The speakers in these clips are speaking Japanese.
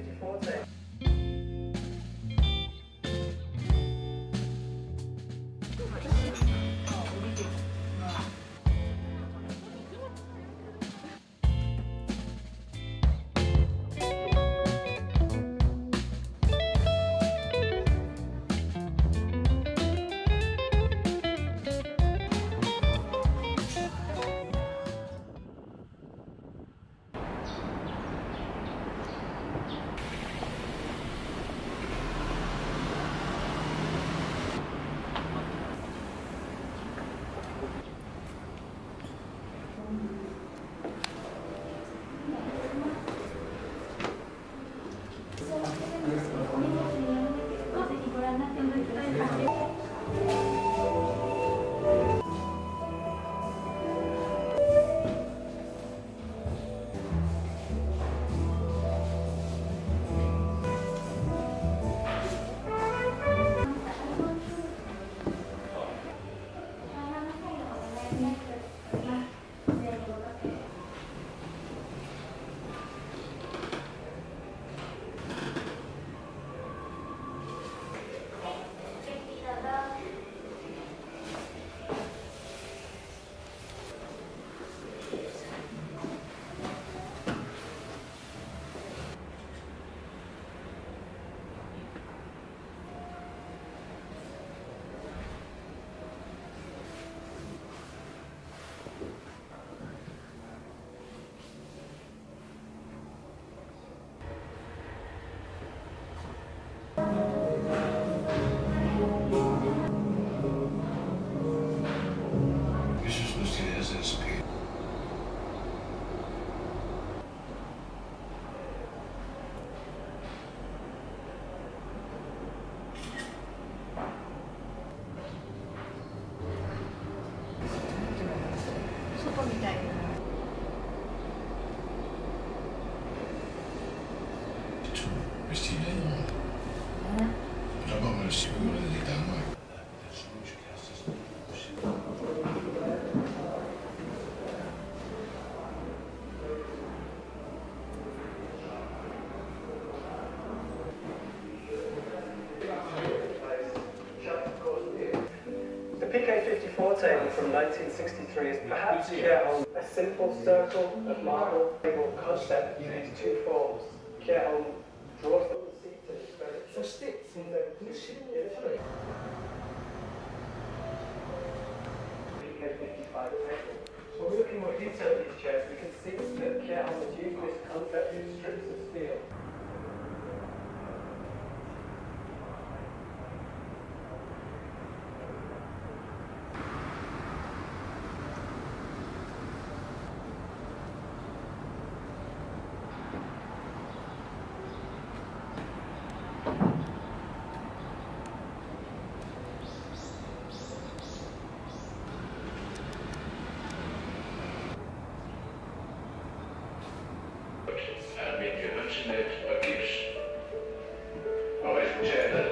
PK54 table. The PK54 table from 1963 is perhaps Kjærholm, a simple circle of marble table concept using two forms. Kjærholm draws the seat to his furniture. PK55 table. When we're looking more detail at these chairs, we can see that Kjærholm has used this concept in strips of steel. Mit gewünschtem Ergebnis. Aber ich entscheide.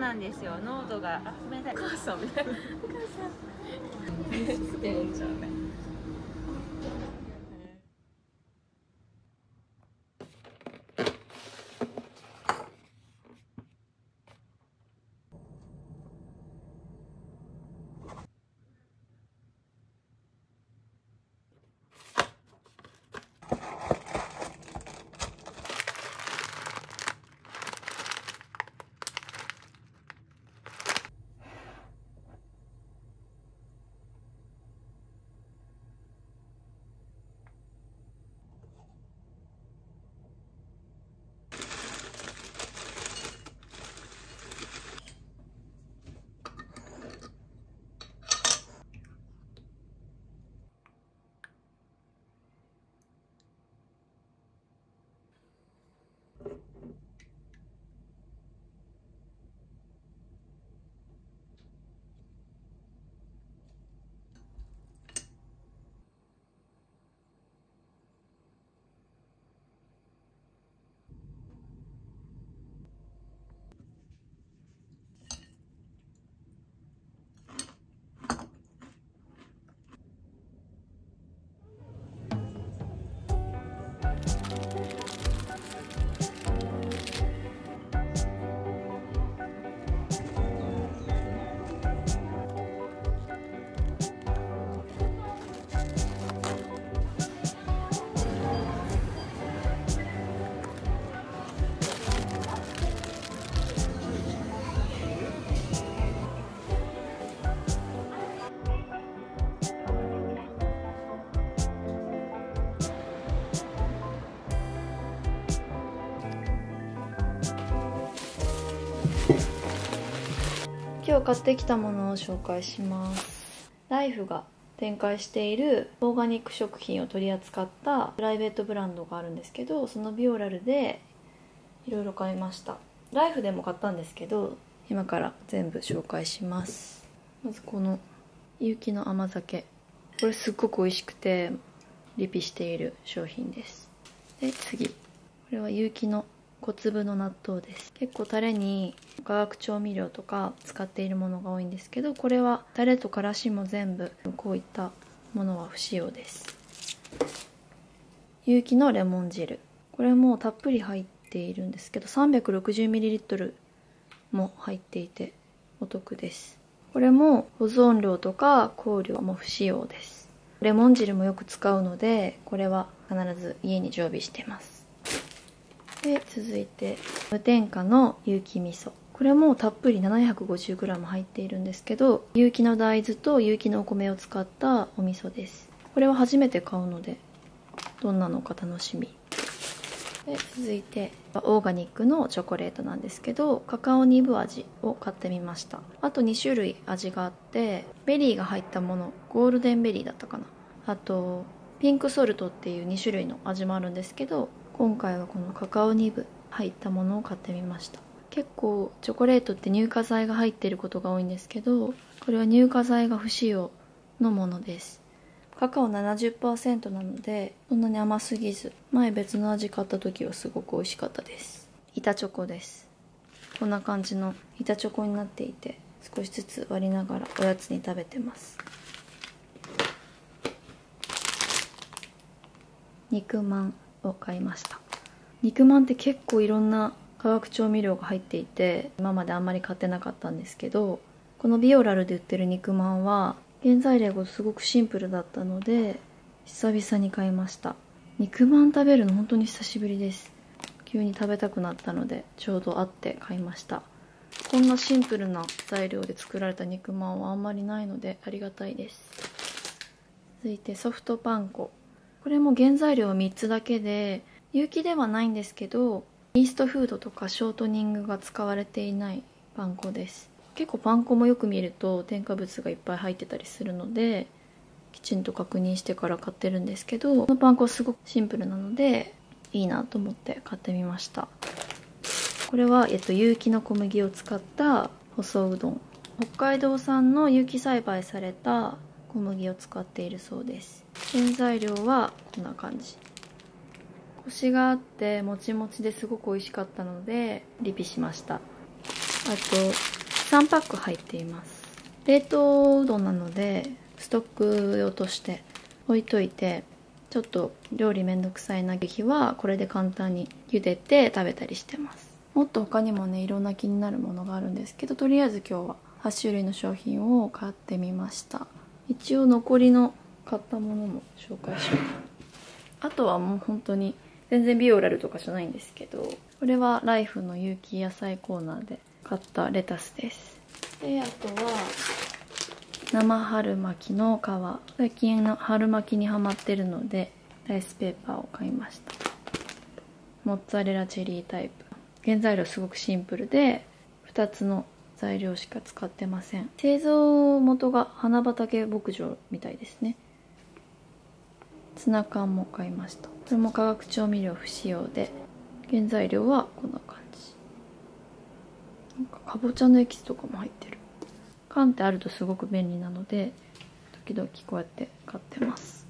なんですよ。濃度が、ごめんなさい。お母さんみたいな。お母さん。って思っちゃうね。 今日買ってきたものを紹介します。ライフが展開しているオーガニック食品を取り扱ったプライベートブランドがあるんですけど、そのビオラルでいろいろ買いました。ライフでも買ったんですけど、今から全部紹介します。まずこの有機の甘酒、これすっごく美味しくてリピしている商品です。で次、これは有機の小粒の納豆です。結構タレに化学調味料とか使っているものが多いんですけど、これはタレとからしも全部こういったものは不使用です。有機のレモン汁、これもたっぷり入っているんですけど 360ml も入っていてお得です。これも保存料とか香料も不使用です。レモン汁もよく使うので、これは必ず家に常備しています。で続いて無添加の有機味噌、これもたっぷり 750g 入っているんですけど、有機の大豆と有機のお米を使ったお味噌です。これは初めて買うのでどんなのか楽しみ。で続いてオーガニックのチョコレートなんですけど、カカオニブ味を買ってみました。あと2種類味があって、ベリーが入ったもの、ゴールデンベリーだったかな、あとピンクソルトっていう2種類の味もあるんですけど、今回はこのカカオニブ入ったものを買ってみました。結構チョコレートって乳化剤が入っていることが多いんですけど、これは乳化剤が不使用のものです。カカオ 70% なのでそんなに甘すぎず、前別の味買った時はすごく美味しかったです。板チョコです。こんな感じの板チョコになっていて、少しずつ割りながらおやつに食べてます。肉まんを買いました。肉まんって結構いろんな化学調味料が入っていて、今まであんまり買ってなかったんですけど、このビオラルで売ってる肉まんは原材料がすごくシンプルだったので久々に買いました。肉まん食べるの本当に久しぶりです。急に食べたくなったのでちょうどあって買いました。こんなシンプルな材料で作られた肉まんはあんまりないのでありがたいです。続いてソフトパン粉、これも原材料は3つだけで有機ではないんですけど、イーストフードとかショートニングが使われていないパン粉です。結構パン粉もよく見ると添加物がいっぱい入ってたりするので、きちんと確認してから買ってるんですけど、このパン粉はすごくシンプルなのでいいなと思って買ってみました。これは、有機の小麦を使った細うどん、北海道産の有機栽培された小麦を使っているそうです。原材料はこんな感じ。コシがあってもちもちですごく美味しかったのでリピしました。あと 3パック入っています。冷凍うどんなのでストック用として置いといて、ちょっと料理めんどくさいな日はこれで簡単に茹でて食べたりしてます。もっと他にもねいろんな気になるものがあるんですけど、とりあえず今日は8種類の商品を買ってみました。一応残りの買ったものも紹介しよう。あとはもう本当に全然ビオラルとかじゃないんですけど、これはライフの有機野菜コーナーで買ったレタスです。で、あとは生春巻きの皮。最近の春巻きにハマってるのでライスペーパーを買いました。モッツァレラチェリータイプ。原材料すごくシンプルで2つの材料しか使ってません。製造元が花畑牧場みたいですね。ツナ缶も買いました。これも化学調味料不使用で、原材料はこんな感じ。なんかかぼちゃのエキスとかも入ってる。缶ってあるとすごく便利なので時々こうやって買ってます。